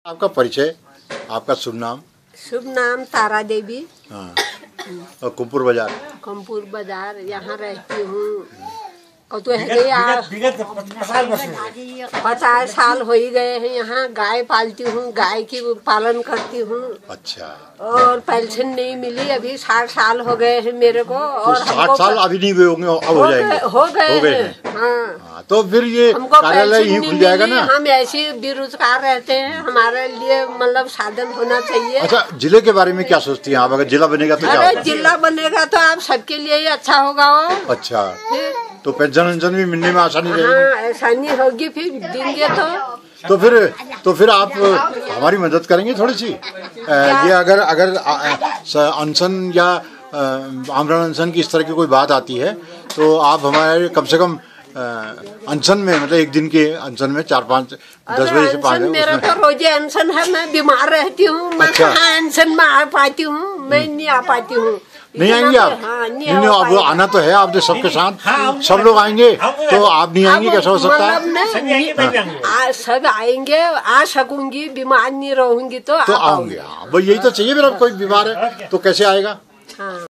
आपका परिचय, आपका शुभ नाम? शुभ नाम तारा देवी। हाँ। और कुमपुर बाजार? कुमपुर बाजार यहाँ रहती हूँ। और तो है 50 साल हो ही गए हैं। यहाँ गाय पालती हूँ, गाय की पालन करती हूँ। अच्छा। और पेंशन नहीं मिली, अभी 60 साल हो गए हैं मेरे को। और तो 60 साल अभी नहीं हुए होंगे, अब हो जाएंगे? हो गए हैं। हाँ। तो फिर ये कार्यालय ही खुल जाएगा ना? हम ऐसे बेरोजगार रहते हैं, हमारे लिए मतलब साधन होना चाहिए। अच्छा, जिले के बारे में क्या सोचती हैं आप? अगर जिला बनेगा तो क्या होगा? जिला बनेगा तो आप सबके लिए ही अच्छा होगा वो। अच्छा, तो पेंशन भी मिलने में आसानी रहेगी? हाँ, आसानी होगी, फिर देंगे तो फिर आप हमारी मदद करेंगे थोड़ी सी? ये अगर अनशन या आमरण अनशन की इस तरह की कोई बात आती है तो आप हमारे कम से कम अनशन में, मतलब एक दिन के अनशन में 4-5 10 बजे से 5 मेरा तो रोजे अनशन है। मैं बीमार रहती हूँ। मैं कहाँ अनशन में आ पाती हूँ? मैं नहीं आ पाती हूँ। नहीं आएंगे आप? हाँ, नहीं अब आना तो है आपने सबके साथ। सब लोग आएंगे तो आप नहीं आएंगे, कैसा हो सकता है? सब आएंगे, आ सकूंगी, बीमार नहीं रहूंगी तो आऊंगी। हाँ, यही तो चाहिए। मेरा कोई बीमार है तो कैसे आएगा? हाँ।